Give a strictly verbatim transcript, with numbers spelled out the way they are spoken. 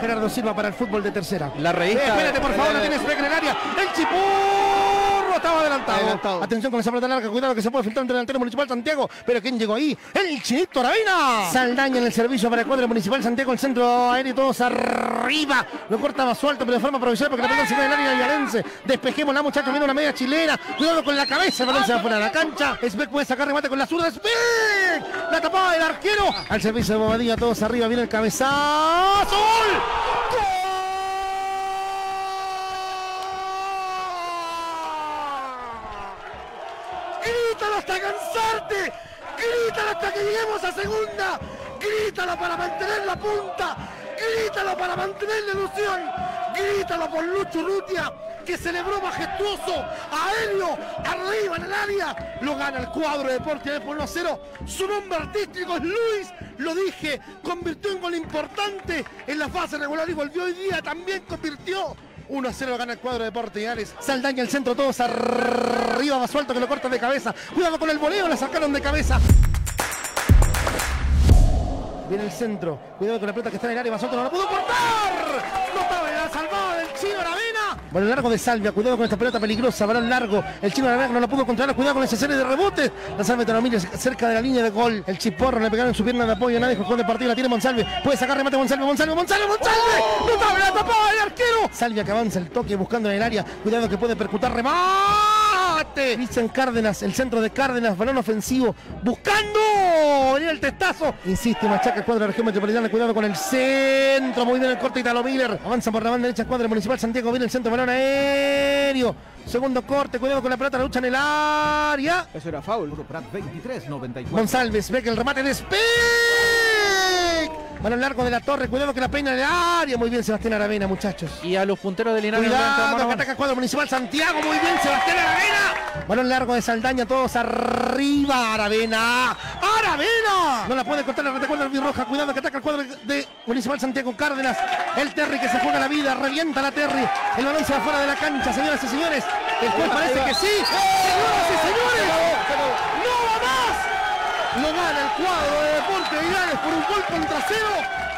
Gerardo Silva para el fútbol de tercera. La revista. Eh, espérate, por favor, la tienes Beck en el área. El Chipurro estaba adelantado. adelantado. Atención con esa pelota larga, cuidado que se puede filtrar entre el delantero Municipal Santiago. Pero ¿quién llegó ahí? El Chinito Aravena. Saldaña en el servicio para el cuadro Municipal Santiago. El centro aéreo, todos arriba. Lo corta suelto, pero de forma provisional porque la pelota se cae en el área de Valencia. Despejemos la muchacha, viene una media chilena. Cuidado con la cabeza, Valencia fuera de la cancha. Sbeck puede sacar remate con la zurda. Sbeck. La tapada del arquero. Al servicio de Bobadilla, todos arriba. Viene el cabezazo. ¡Gol! ¡Grítalo hasta cansarte! ¡Grítalo hasta que lleguemos a segunda! ¡Grítalo para mantener la punta! ¡Grítalo para mantener la ilusión! ¡Grítalo por Lucho Urrutia, que celebró majestuoso, aéreo, arriba en el área! Lo gana el cuadro de Deportes por uno a cero. Su nombre artístico es Luis, lo dije, convirtió en gol importante en la fase regular y volvió hoy día, también convirtió. uno a cero gana el cuadro de Deportes. Saldaña el centro, todos arriba, Basualto que lo corta de cabeza. Cuidado con el voleo, la sacaron de cabeza. Viene el centro, cuidado con la pelota que está en el área, Basualto no lo pudo cortar. No estaba la salvada del Chino Aravena. Balón largo de Salvia, cuidado con esta pelota peligrosa, balón largo. El Chino Aravena no lo pudo controlar, cuidado con esa serie de rebotes. La Salvia Tonomírez cerca de la línea de gol. El Chiporro le pegaron en su pierna de apoyo, nadie jugó de partido, la tiene Monsalve. Puede sacar remate Monsalve, Monsalve, Monsalve, Monsalve. No estaba la tapada del arquero. Salvia que avanza el toque buscando en el área, cuidado que puede percutar remate. Cristian Cárdenas, el centro de Cárdenas, balón ofensivo, buscando. Venía el testazo. Insiste, machaca el cuadro de la región metropolitana, cuidado con el centro. Muy bien el corte Italo Miller. Avanza por la banda derecha, cuadro Municipal Santiago. Viene el centro, balón aéreo. Segundo corte, cuidado con la pelota, la lucha en el área. Eso era foul. veintitrés noventa y cuatro. González, ve que el remate de Speck. Balón largo de la Torre, cuidado que la peina en el área. Muy bien Sebastián Aravena, muchachos. Y a los punteros del Linares. Cuidado, que ataca el cuadro Municipal Santiago. Muy bien Sebastián Aravena. Balón largo de Saldaña, todos arriba. Aravena. Aravena. No la puede cortar la retacuadra albirroja. Cuidado que ataca el cuadro de Municipal Santiago Cárdenas. El Terry que se juega la vida. Revienta la Terry. El balón se va fuera de la cancha, señoras y señores. El juez parece que sí. Señoras y señores. No va más. Lo gana el cuadro de Deportes Linares por un gol contra cero.